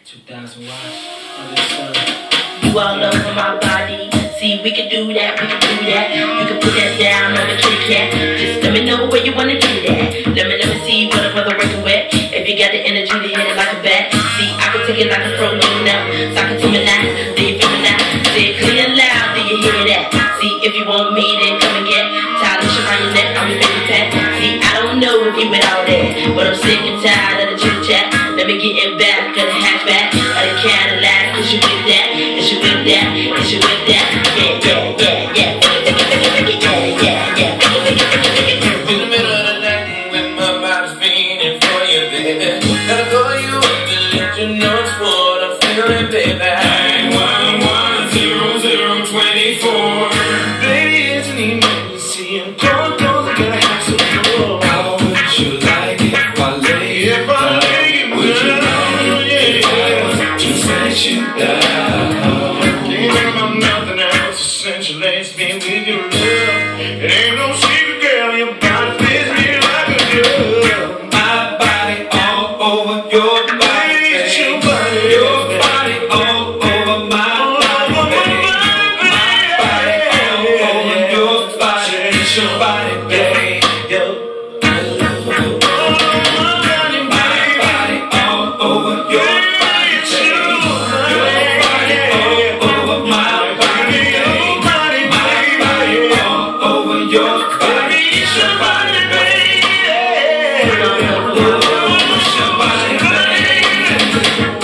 2000 watts on this sun. You all over my body. See, we can do that, we can do that. You can put that down on the kitty cat. Just let me know where you wanna do that. Let me see what a brother working with. If you got the energy to hit it like a bat. See, I can take it like a pro, you know. Talk it to me now, do you feel me now? Say it clear and loud, do you hear that? See, if you want me, then come and get. Tired of shit around your neck, I'm your baby pet. See, I don't know if you with all that, but I'm sick and tired of the chit chat. Let me get in back of the hatchback of the Cadillac. Cause you with that, cause you with that, cause you with that. Yeah, yeah, yeah, yeah. Yeah, yeah, yeah. In the middle of the night when my body's feeling for you, baby. Gotta call you up and let you know it's what I'm feeling, baby. 911-0024. Baby, it's an emergency. I'm going close, I gotta have some more. How would you like it if I lay it down? Would you like it if I was to set you down? Can't think about nothing else since you laced me with your love. It ain't no secret, girl, your body fits me like a glove. My body all over your body, baby. Your body all over my body, baby. My body all over your body, it's your body, baby. My body all over your body, baby. Your body all over my body, baby. My body all over your body, it's your body, baby. It's your body, baby.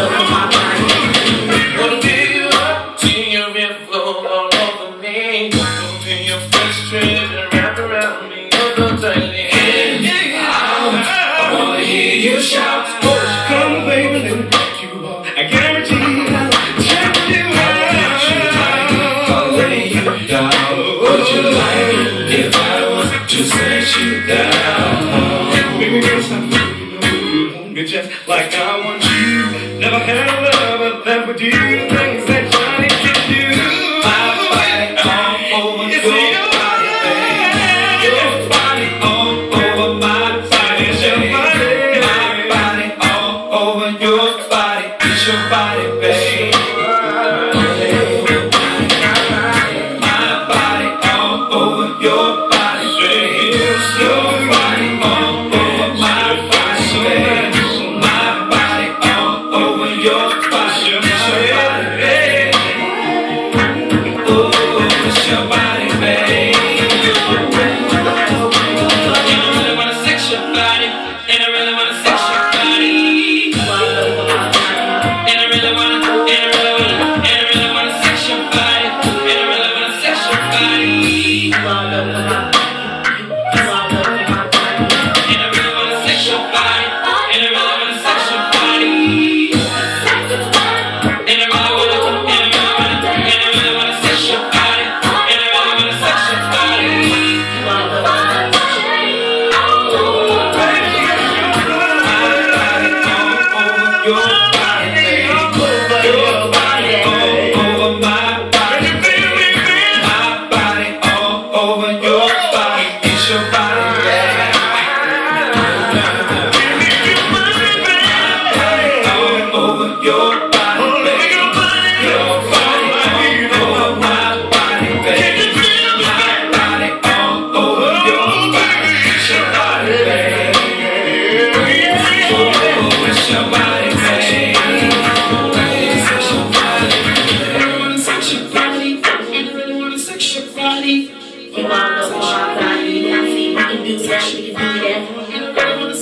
Wanna pick you up, see your rib flow all over me. Feel your frustration wrapped around me, you're so tightly. I wanna hear you shout, come baby, let me pick you up. I guarantee I'll check you out. I'll lay you down. Would you like it if I was to set you down? Baby, girl, stop moving, you just like I want you. Never had a lover that would do the things that Johnny can do. My body all over your body, baby. Your body all over my body, baby. My body all over your body, it's your body, baby. My body all over your body, baby. Your body all over my body, baby. My body all over your body, it's your body, baby. Oh, it's your body, baby. And I really wanna sex your body, and I really wanna sex your body. And I really wanna sex your body, and I really wanna sex your body. And I really wanna sex your body, and I really wanna sex your body. And I really wanna sex your body, and I really wanna sex your body. Your body, baby. Your body all over my body, baby. My body all over your body, it's your body, baby. My body all over your body, baby. Your body all over my body, baby. My body all over your body, it's your body, baby. Oh, it's your body, baby. You all over my body. I see we can do that, we can do that. You all over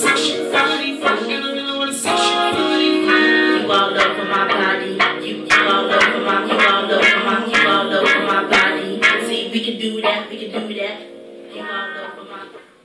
my body. You all over my body. See, we can do that, we can do that. You all over my